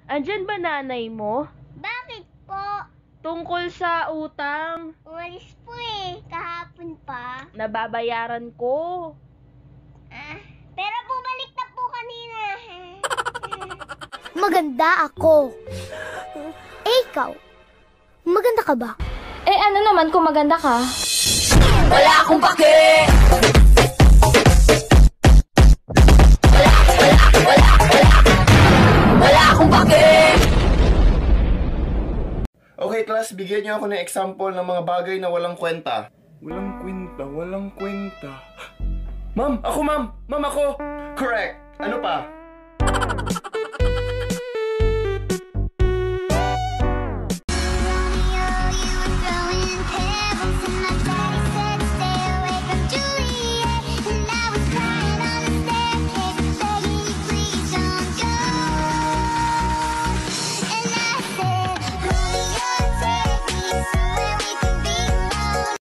Andyan ba nanay mo? Bakit po? Tungkol sa utang. Umalis po eh. Kahapon pa. Nababayaran ko. Pero bumalik na po kanina. Maganda ako. Ikaw, maganda ka ba? Ano naman kung maganda ka? Wala akong pake! Wala akong pake! Okay, class, bigyan niyo ako ng example ng mga bagay na walang kwenta. Walang kwenta. Ma'am, ako ma'am! Ma'am, ako! Correct! Ano pa?